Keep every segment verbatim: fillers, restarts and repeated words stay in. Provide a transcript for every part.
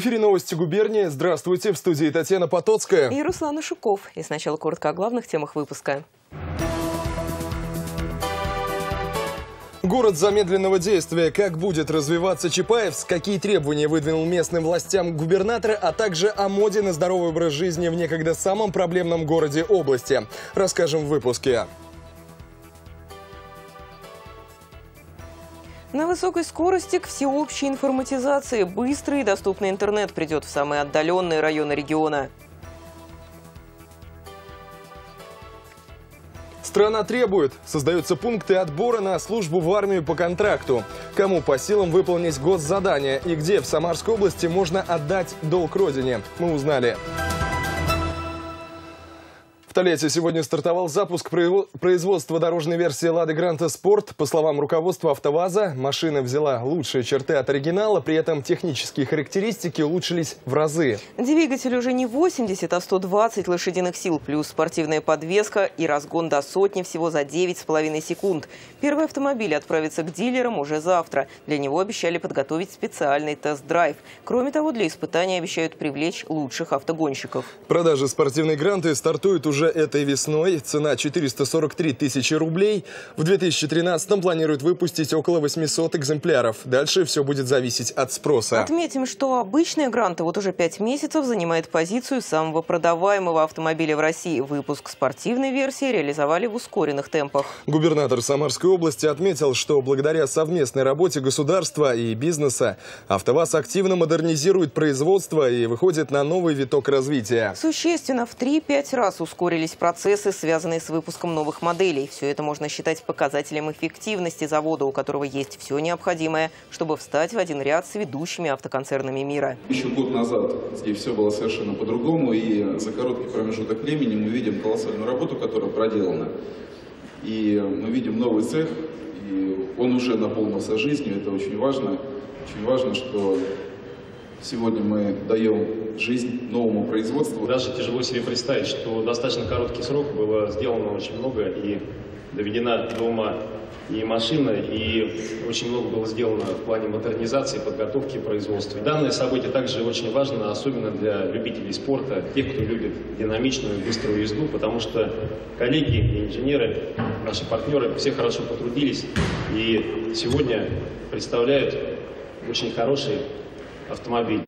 эфире новости губернии. Здравствуйте. В студии Татьяна Потоцкая. И Руслан Ишуков. И сначала коротко о главных темах выпуска. Город замедленного действия. Как будет развиваться Чапаевск, какие требования выдвинул местным властям губернатора, а также о моде на здоровый образ жизни в некогда самом проблемном городе области. Расскажем в выпуске. На высокой скорости к всеобщей информатизации быстрый и доступный интернет придет в самые отдаленные районы региона. Страна требует. Создаются пункты отбора на службу в армию по контракту. Кому по силам выполнить госзадание и где в Самарской области можно отдать долг родине, мы узнали. В Тольятти сегодня стартовал запуск производства дорожной версии «Лады Гранта Спорт». По словам руководства «АвтоВАЗа», машина взяла лучшие черты от оригинала, при этом технические характеристики улучшились в разы. Двигатель уже не восемьдесят, а сто двадцать лошадиных сил, плюс спортивная подвеска и разгон до сотни всего за девять с половиной секунд. Первый автомобиль отправится к дилерам уже завтра. Для него обещали подготовить специальный тест-драйв. Кроме того, для испытаний обещают привлечь лучших автогонщиков. Продажи спортивной «Гранты» стартуют уже этой весной. Цена четыреста сорок три тысячи рублей. В две тысячи тринадцатом планируют выпустить около восьмисот экземпляров. Дальше все будет зависеть от спроса. Отметим, что обычная «Гранта» вот уже пять месяцев занимает позицию самого продаваемого автомобиля в России. Выпуск спортивной версии реализовали в ускоренных темпах. Губернатор Самарской области отметил, что благодаря совместной работе государства и бизнеса «АвтоВАЗ» активно модернизирует производство и выходит на новый виток развития. Существенно в три-пять раз ускорили процессы, связанные с выпуском новых моделей. Все это можно считать показателем эффективности завода, у которого есть все необходимое, чтобы встать в один ряд с ведущими автоконцернами мира. Еще год назад здесь все было совершенно по-другому, и за короткий промежуток времени мы видим колоссальную работу, которая проделана. И мы видим новый цех, и он уже наполнился жизнью. Это очень важно. Очень важно, что сегодня мы даем жизнь новому производству. Даже тяжело себе представить, что в достаточно короткий срок было сделано очень много и доведена до ума и машина, и очень много было сделано в плане модернизации, подготовки производства. Данное событие также очень важно, особенно для любителей спорта, тех, кто любит динамичную, быструю езду, потому что коллеги и инженеры, наши партнеры, все хорошо потрудились и сегодня представляют очень хороший автомобиль.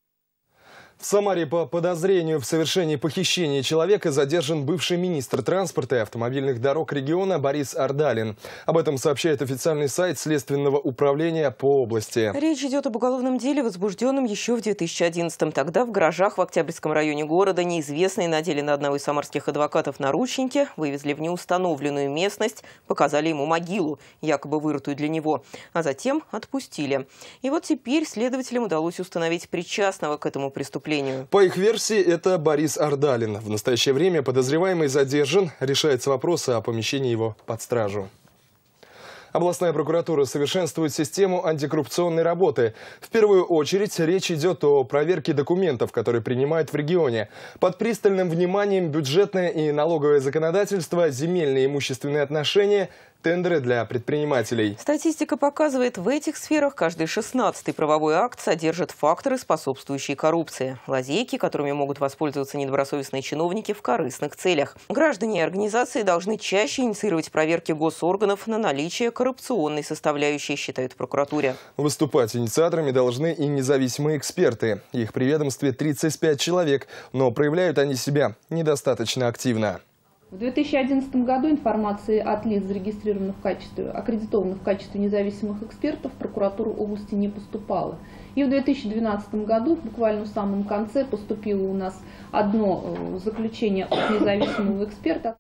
В Самаре по подозрению в совершении похищения человека задержан бывший министр транспорта и автомобильных дорог региона Борис Ардалин. Об этом сообщает официальный сайт Следственного управления по области. Речь идет об уголовном деле, возбужденном еще в две тысячи одиннадцатом. Тогда в гаражах в Октябрьском районе города неизвестные надели на одного из самарских адвокатов наручники, вывезли в неустановленную местность, показали ему могилу, якобы вырытую для него, а затем отпустили. И вот теперь следователям удалось установить причастного к этому преступлению. По их версии, это Борис Ардалин. В настоящее время подозреваемый задержан. Решается вопрос о помещении его под стражу. Областная прокуратура совершенствует систему антикоррупционной работы. В первую очередь речь идет о проверке документов, которые принимают в регионе. Под пристальным вниманием бюджетное и налоговое законодательство, земельные и имущественные отношения, тендеры для предпринимателей. Статистика показывает, в этих сферах каждый шестнадцатый правовой акт содержит факторы, способствующие коррупции. Лазейки, которыми могут воспользоваться недобросовестные чиновники в корыстных целях. Граждане и организации должны чаще инициировать проверки госорганов на наличие коррупционной составляющей, считают в прокуратуре. Выступать инициаторами должны и независимые эксперты. Их при ведомстве тридцать пять человек, но проявляют они себя недостаточно активно. В две тысячи одиннадцатом году информации от лиц, зарегистрированных в качестве, аккредитованных в качестве независимых экспертов, в прокуратуру области не поступало. И в две тысячи двенадцатом году, буквально в самом конце, поступило у нас одно заключение от независимого эксперта.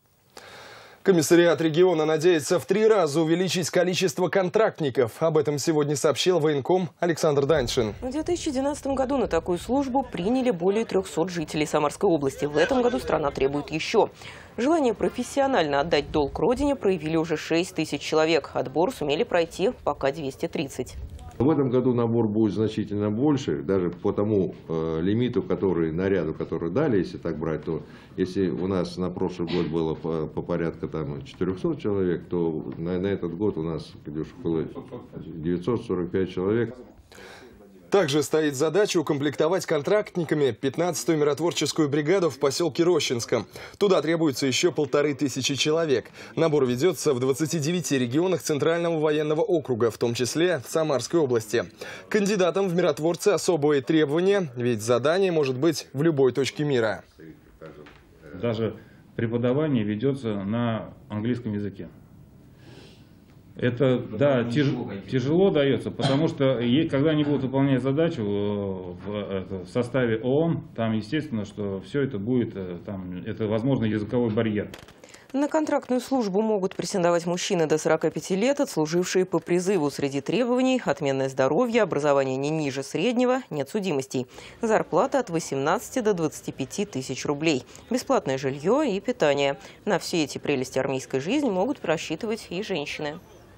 Комиссариат региона надеется в три раза увеличить количество контрактников. Об этом сегодня сообщил военком Александр Даньшин. В две тысячи двенадцатом году на такую службу приняли более трёхсот жителей Самарской области. В этом году страна требует еще. Желание профессионально отдать долг родине проявили уже шесть тысяч человек. Отбор сумели пройти пока двести тридцать. В этом году набор будет значительно больше, даже по тому э, лимиту, который, наряду, который дали, если так брать, то если у нас на прошлый год было по, по порядка там четырёхсот человек, то на, на этот год у нас было девятьсот сорок пять человек. Также стоит задача укомплектовать контрактниками пятнадцатую миротворческую бригаду в поселке Рощинском. Туда требуется еще полторы тысячи человек. Набор ведется в двадцати девяти регионах Центрального военного округа, в том числе в Самарской области. Кандидатам в миротворцы особые требования, ведь задание может быть в любой точке мира. Даже преподавание ведется на английском языке. Это, да, тяж, тяжело дается, потому что когда они будут выполнять задачу в, в составе ООН, там, естественно, что все это будет, там, это, возможно, языковой барьер. На контрактную службу могут претендовать мужчины до сорока пяти лет, отслужившие по призыву. Среди требований – отменное здоровье, образование не ниже среднего, нет судимостей. Зарплата от восемнадцати до двадцати пяти тысяч рублей. Бесплатное жилье и питание. На все эти прелести армейской жизни могут просчитывать и женщины.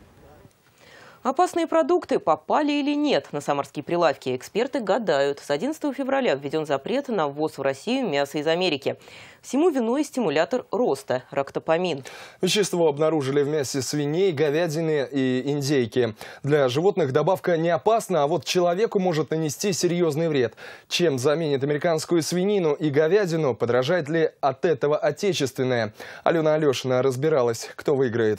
Опасные продукты попали или нет на самарские прилавки? Эксперты гадают. С одиннадцатого февраля введен запрет на ввоз в Россию мяса из Америки. Всему виной стимулятор роста – рактопамин. Вещество обнаружили в мясе свиней, говядины и индейки. Для животных добавка не опасна, а вот человеку может нанести серьезный вред. Чем заменит американскую свинину и говядину? Подорожает ли от этого отечественное? Алена Алешина разбиралась, кто выиграет.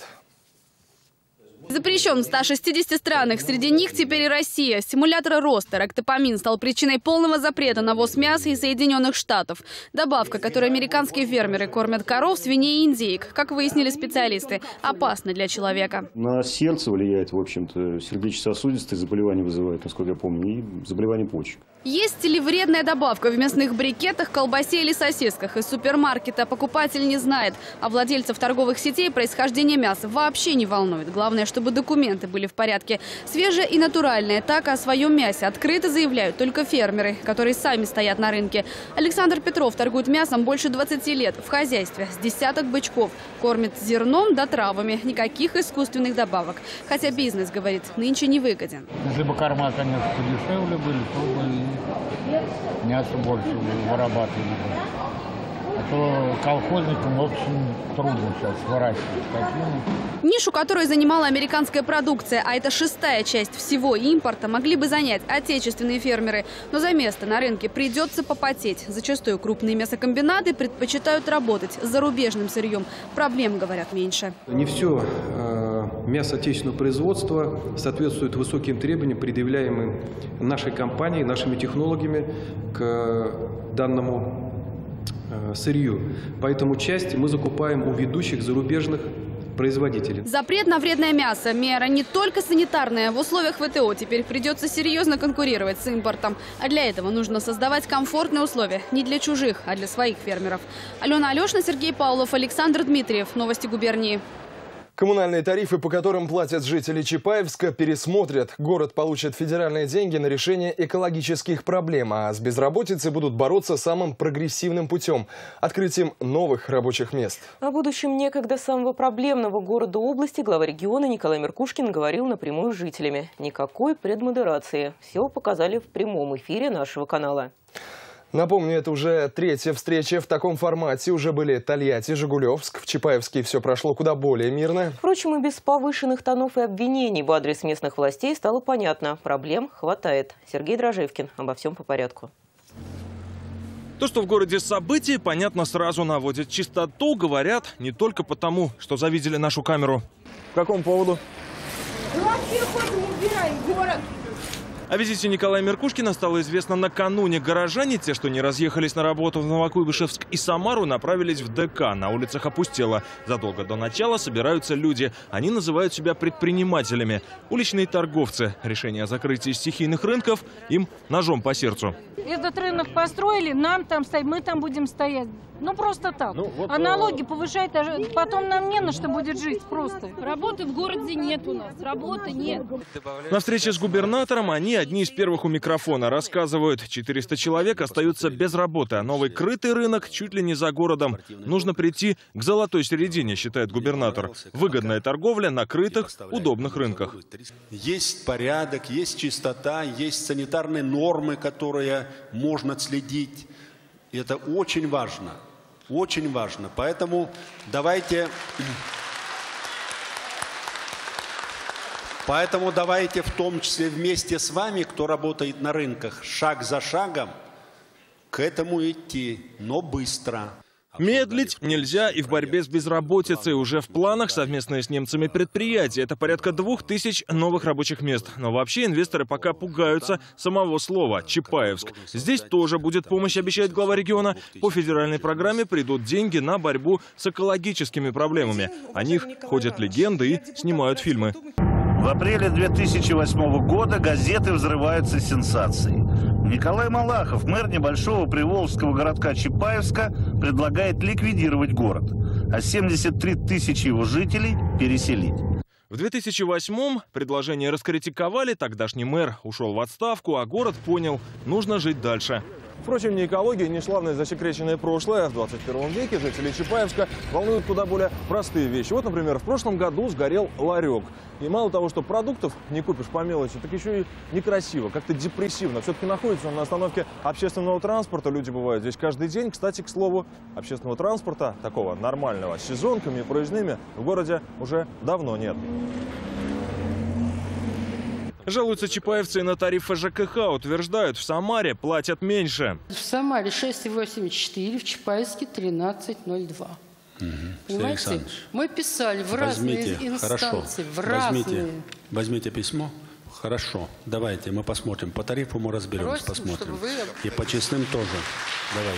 Запрещен в ста шестидесяти странах, среди них теперь и Россия. Стимулятор роста рактопамин стал причиной полного запрета на ввоз мяса из Соединенных Штатов. Добавка, которой американские фермеры кормят коров, свиней и индейок, как выяснили специалисты, опасна для человека. На сердце влияет, в общем-то, сердечно-сосудистые заболевания вызывает, насколько я помню, и заболевания почек. Есть ли вредная добавка в мясных брикетах, колбасе или сосисках? Из супермаркета покупатель не знает, а владельцев торговых сетей происхождение мяса вообще не волнует. Главное, чтобы документы были в порядке. Свежее и натуральное. Так о своем мясе открыто заявляют только фермеры, которые сами стоят на рынке. Александр Петров торгует мясом больше двадцати лет. В хозяйстве с десяток бычков. Кормит зерном да травами. Никаких искусственных добавок. Хотя бизнес, говорит, нынче невыгоден. Если бы корма, конечно, подешевле были, то бы мясо больше вырабатывали бы. А то колхозникам очень трудно сейчас выращивать скотину. Нишу, которую занимала американская продукция, а это шестая часть всего импорта, могли бы занять отечественные фермеры. Но за место на рынке придется попотеть. Зачастую крупные мясокомбинаты предпочитают работать с зарубежным сырьем. Проблем, говорят, меньше. Не все э, мясо отечественного производства соответствует высоким требованиям, предъявляемым нашей компанией, нашими технологами к данному сырью. Поэтому часть мы закупаем у ведущих зарубежных производителей. Запрет на вредное мясо – мера не только санитарная. В условиях ВТО теперь придется серьезно конкурировать с импортом. А для этого нужно создавать комфортные условия не для чужих, а для своих фермеров. Алена Алешина, Сергей Павлов, Александр Дмитриев. Новости губернии. Коммунальные тарифы, по которым платят жители Чапаевска, пересмотрят. Город получит федеральные деньги на решение экологических проблем, а с безработицей будут бороться самым прогрессивным путем – открытием новых рабочих мест. О будущем некогда самого проблемного города области глава региона Николай Меркушкин говорил напрямую с жителями. Никакой предмодерации. Все показали в прямом эфире нашего канала. Напомню, это уже третья встреча в таком формате. Уже были Тольятти, Жигулевск. В Чапаевске все прошло куда более мирно. Впрочем, и без повышенных тонов и обвинений в адрес местных властей стало понятно. Проблем хватает. Сергей Дрожевкин. Обо всем по порядку. То, что в городе события, понятно, сразу наводит чистоту, говорят не только потому, что завидели нашу камеру. По какому поводу? Мы вообще ходим, убираем город. О визите Николая Меркушкина стало известно накануне. Горожане, те, что не разъехались на работу в Новокуйбышевск и Самару, направились в ДК. На улицах опустело. Задолго до начала собираются люди. Они называют себя предпринимателями. Уличные торговцы. Решение о закрытии стихийных рынков им ножом по сердцу. Этот рынок построили, нам там стоять, мы там будем стоять. Ну просто так. Ну, вот, а налоги повышать, потом нам не на что будет жить просто. Работы в городе нет у нас, работы нет. На встрече с губернатором они одни из первых у микрофона. Рассказывают, четыреста человек остаются без работы, а новый крытый рынок чуть ли не за городом. Нужно прийти к золотой середине, считает губернатор. Выгодная торговля на крытых, удобных рынках. Есть порядок, есть чистота, есть санитарные нормы, которые можно следить. И это очень важно. Очень важно. Поэтому давайте... Поэтому давайте в том числе вместе с вами, кто работает на рынках, шаг за шагом к этому идти, но быстро. Медлить нельзя и в борьбе с безработицей. Уже в планах совместные с немцами предприятия. Это порядка двух тысяч новых рабочих мест. Но вообще инвесторы пока пугаются самого слова «Чапаевск». Здесь тоже будет помощь, обещает глава региона. По федеральной программе придут деньги на борьбу с экологическими проблемами. О них ходят легенды и снимают фильмы. В апреле две тысячи восьмого года газеты взрываются сенсацией. Николай Малахов, мэр небольшого приволжского городка Чапаевска, предлагает ликвидировать город, а семьдесят три тысячи его жителей переселить. В две тысячи восьмом предложение раскритиковали, тогдашний мэр ушел в отставку, а город понял – нужно жить дальше. Впрочем, ни экология, ни славное засекреченное прошлое. В двадцать первом веке жителей Чапаевска волнуют куда более простые вещи. Вот, например, в прошлом году сгорел ларек. И мало того, что продуктов не купишь по мелочи, так еще и некрасиво, как-то депрессивно. Все-таки находится он на остановке общественного транспорта. Люди бывают здесь каждый день. Кстати, к слову, общественного транспорта, такого нормального, с сезонками и проездными, в городе уже давно нет. Жалуются чапаевцы на тарифы ЖКХ. Утверждают, в Самаре платят меньше. В Самаре шесть восемьдесят четыре, в Чапаевске тринадцать ноль два. Угу. Понимаете? Мы писали в возьмите, разные инстанции, хорошо, в разные. Возьмите, возьмите письмо. Хорошо, давайте мы посмотрим. По тарифу мы разберемся, Просим, посмотрим. вы... И по честным тоже. Давайте.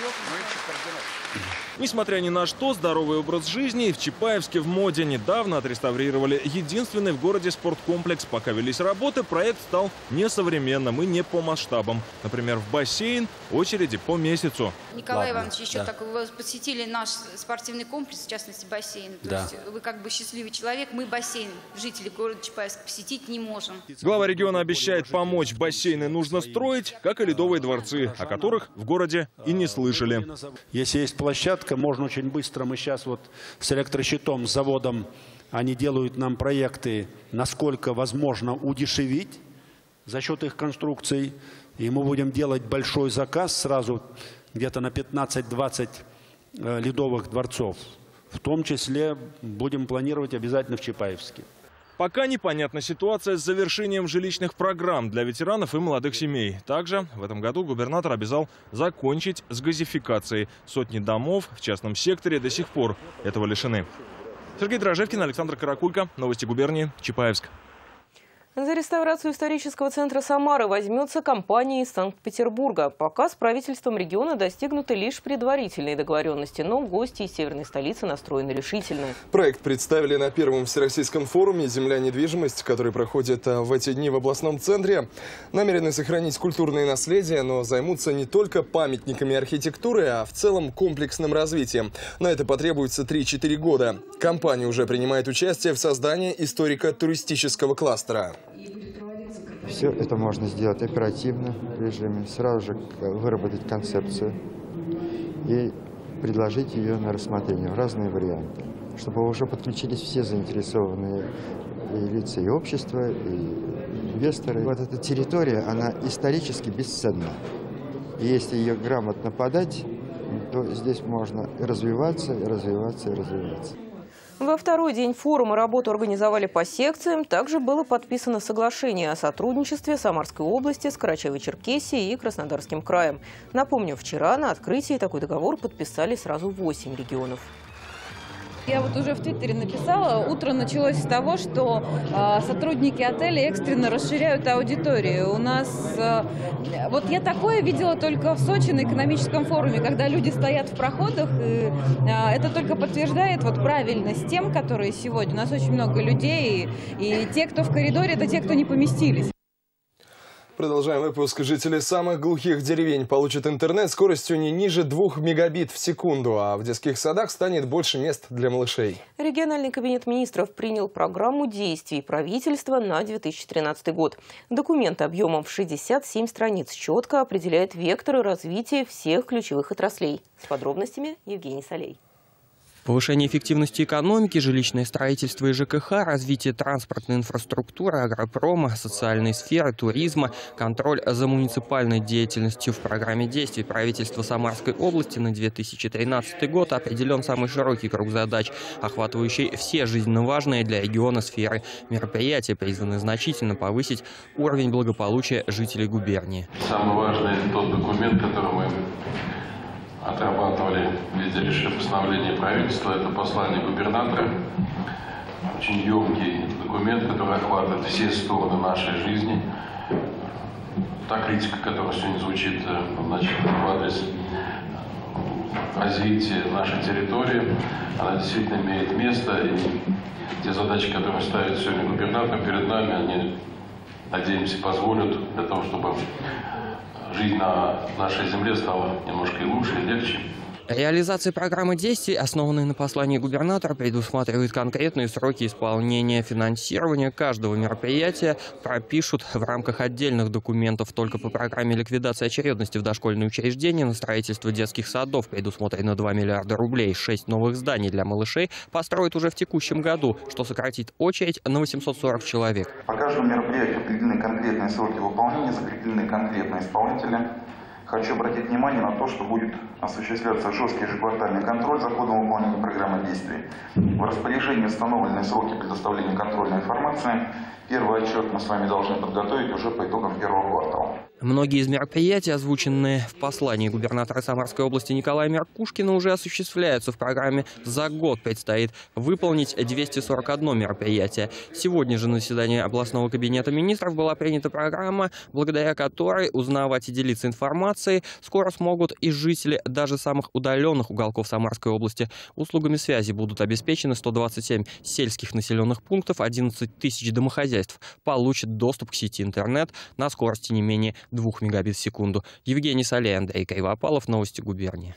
Несмотря ни на что, здоровый образ жизни в Чапаевске в моде. Недавно отреставрировали единственный в городе спорткомплекс. Пока велись работы, проект стал несовременным и не по масштабам. Например, в бассейн очереди по месяцу. Николай Ладно, Иванович, еще да. так, вы посетили наш спортивный комплекс, в частности бассейн. То Да. есть вы как бы счастливый человек. Мы бассейн, жители города Чапаевска, посетить не можем. Глава региона обещает помочь. Бассейны нужно строить, как и ледовые дворцы, о которых в городе и не слышали. Если есть площадка, можно очень быстро. Мы сейчас вот с электрощитом, с заводом, они делают нам проекты, насколько возможно удешевить за счет их конструкций. И мы будем делать большой заказ сразу где-то на пятнадцать-двадцать ледовых дворцов. В том числе будем планировать обязательно в Чапаевске. Пока непонятна ситуация с завершением жилищных программ для ветеранов и молодых семей. Также в этом году губернатор обязал закончить с газификацией. Сотни домов в частном секторе до сих пор этого лишены. Сергей Дрожевкин, Александр Каракулько. Новости губернии. Чапаевск. За реставрацию исторического центра Самары возьмется компания из Санкт-Петербурга. Пока с правительством региона достигнуты лишь предварительные договоренности, но гости из северной столицы настроены решительно. Проект представили на первом всероссийском форуме «Земля. Недвижимость», который проходит в эти дни в областном центре. Намерены сохранить культурное наследие, но займутся не только памятниками архитектуры, а в целом комплексным развитием. На это потребуется три-четыре года. Компания уже принимает участие в создании историко-туристического кластера. Все это можно сделать оперативно в режиме, сразу же выработать концепцию и предложить ее на рассмотрение в разные варианты, чтобы уже подключились все заинтересованные и лица, и общество, и инвесторы. Вот эта территория, она исторически бесценна. И если ее грамотно подать, то здесь можно и развиваться, и развиваться, и развиваться. Во второй день форума работу организовали по секциям. Также было подписано соглашение о сотрудничестве Самарской области с Карачаево-Черкесией и Краснодарским краем. Напомню, вчера на открытии такой договор подписали сразу восемь регионов. Я вот уже в Твиттере написала, утро началось с того, что э, сотрудники отеля экстренно расширяют аудиторию. У нас, э, вот я такое видела только в Сочи на экономическом форуме, когда люди стоят в проходах, и э, это только подтверждает вот правильность тем, которые сегодня. У нас очень много людей, и, и те, кто в коридоре, это те, кто не поместились. Продолжаем выпуск. Жители самых глухих деревень получат интернет скоростью не ниже двух мегабит в секунду, а в детских садах станет больше мест для малышей. Региональный кабинет министров принял программу действий правительства на две тысячи тринадцатый год. Документ объемом в шестьдесят семь страниц четко определяет векторы развития всех ключевых отраслей. С подробностями Евгений Солей. Повышение эффективности экономики, жилищное строительство и ЖКХ, развитие транспортной инфраструктуры, агропрома, социальной сферы, туризма, контроль за муниципальной деятельностью. В программе действий правительства Самарской области на две тысячи тринадцатый год определен самый широкий круг задач, охватывающий все жизненно важные для региона сферы. Мероприятия призваны значительно повысить уровень благополучия жителей губернии. Самый важный – тот документ, который мы отрабатывали в виде постановления правительства, это послание губернатора. Очень емкий документ, который охватывает все стороны нашей жизни. Та критика, которая сегодня звучит, значит, в адрес развития нашей территории, она действительно имеет место. И те задачи, которые ставит сегодня губернатор перед нами, они, надеемся, позволят для того, чтобы жизнь на нашей земле стала немножко и лучше, и легче. Реализация программы действий, основанной на послании губернатора, предусматривает конкретные сроки исполнения. Финансирования каждого мероприятия пропишут в рамках отдельных документов. Только по программе ликвидации очередности в дошкольные учреждения на строительство детских садов предусмотрено два миллиарда рублей. Шесть новых зданий для малышей построят уже в текущем году, что сократит очередь на восемьсот сорок человек. По каждому мероприятию определены конкретные сроки выполнения, закреплены конкретные исполнители. Хочу обратить внимание на то, что будет осуществляться жесткий ежеквартальный контроль за ходом выполнения программы действий. В распоряжении установлены сроки предоставления контрольной информации. Первый отчет мы с вами должны подготовить уже по итогам первого квартала. Многие из мероприятий, озвученные в послании губернатора Самарской области Николая Меркушкина, уже осуществляются в программе. За год предстоит выполнить двести сорок одно мероприятие. Сегодня же на заседании областного кабинета министров была принята программа, благодаря которой узнавать и делиться информацией скоро смогут и жители даже самых удаленных уголков Самарской области. Услугами связи будут обеспечены сто двадцать семь сельских населенных пунктов, одиннадцать тысяч домохозяйств получат доступ к сети интернет на скорости не менее двух мегабит в секунду. Евгений Солей, Андрей Кривопалов, новости губернии.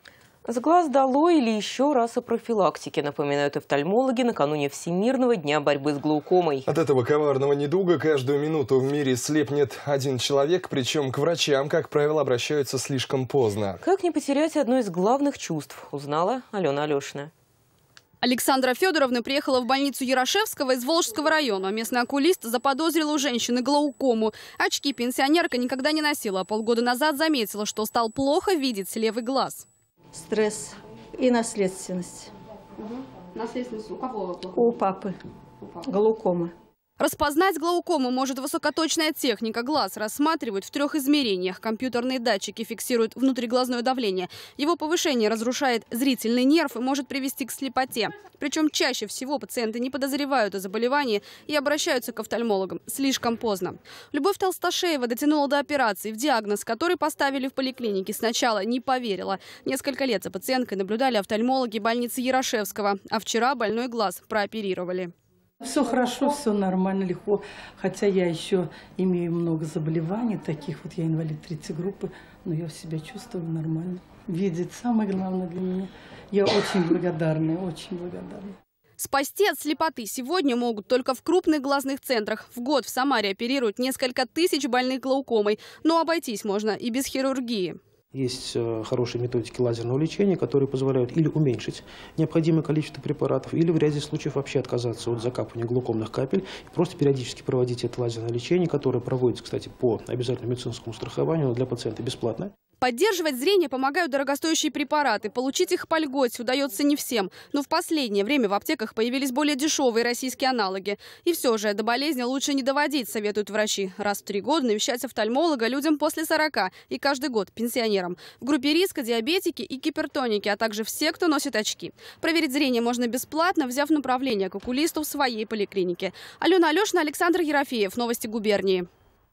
С глаз долой или еще раз о профилактике, напоминают офтальмологи накануне Всемирного дня борьбы с глаукомой. От этого коварного недуга каждую минуту в мире слепнет один человек, причем к врачам, как правило, обращаются слишком поздно. Как не потерять одно из главных чувств, узнала Алена Алешина. Александра Федоровна приехала в больницу Ярошевского из Волжского района. Местный окулист заподозрил у женщины глаукому. Очки пенсионерка никогда не носила, а полгода назад заметила, что стал плохо видеть левый глаз. Стресс и наследственность. Угу. Наследственность у кого? У папы. Глаукома. Распознать глаукому может высокоточная техника. Глаз рассматривают в трех измерениях. Компьютерные датчики фиксируют внутриглазное давление. Его повышение разрушает зрительный нерв и может привести к слепоте. Причем чаще всего пациенты не подозревают о заболевании и обращаются к офтальмологам слишком поздно. Любовь Толстошеева дотянула до операции. В диагноз, который поставили в поликлинике, сначала не поверила. Несколько лет за пациенткой наблюдали офтальмологи больницы Ярошевского. А вчера больной глаз прооперировали. Все хорошо, все нормально, легко. Хотя я еще имею много заболеваний, таких вот я инвалид третьей группы, но я себя чувствую нормально. Видеть самое главное для меня. Я очень благодарна, очень благодарна. Спасти от слепоты сегодня могут только в крупных глазных центрах. В год в Самаре оперируют несколько тысяч больных глаукомой, но обойтись можно и без хирургии. Есть хорошие методики лазерного лечения, которые позволяют или уменьшить необходимое количество препаратов, или в ряде случаев вообще отказаться от закапывания глаукомных капель и просто периодически проводить это лазерное лечение, которое проводится, кстати, по обязательному медицинскому страхованию, но для пациента бесплатно. Поддерживать зрение помогают дорогостоящие препараты. Получить их по льготе удается не всем. Но в последнее время в аптеках появились более дешевые российские аналоги. И все же до болезни лучше не доводить, советуют врачи. Раз в три года навещать офтальмолога людям после сорока и каждый год пенсионерам. В группе риска диабетики и гипертоники, а также все, кто носит очки. Проверить зрение можно бесплатно, взяв направление к окулисту в своей поликлинике. Алена Алешина, Александр Ерофеев. Новости губернии.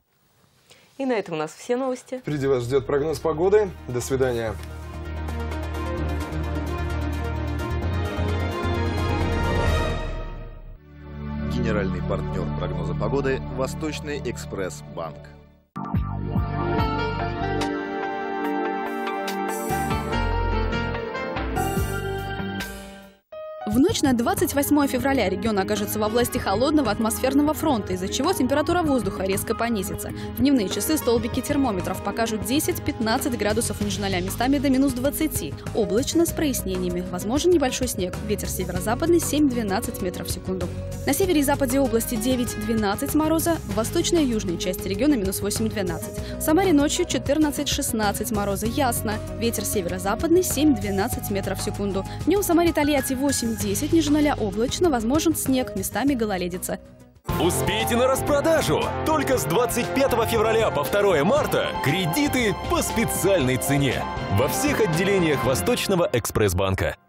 И на этом у нас все новости. Впереди вас ждет прогноз погоды. До свидания. Генеральный партнер прогноза погоды – Восточный экспресс-банк. В ночь на двадцать восьмое февраля регион окажется во власти холодного атмосферного фронта, из-за чего температура воздуха резко понизится. В дневные часы столбики термометров покажут десять-пятнадцать градусов ниже ноля, местами до минус двадцати. Облачно с прояснениями. Возможен небольшой снег. Ветер северо-западный семь-двенадцать метров в секунду. На севере и западе области девять-двенадцать мороза, в восточной и южной части региона минус восемь-двенадцать. В Самаре ночью четырнадцать-шестнадцать мороза, ясно. Ветер северо-западный семь-двенадцать метров в секунду. Днем в Самаре, Тольятти восемь-десять, ниже ноля облачно, возможен снег, местами гололедица. Успейте на распродажу! Только с двадцать пятого февраля по второе марта кредиты по специальной цене во всех отделениях Восточного экспресс-банка.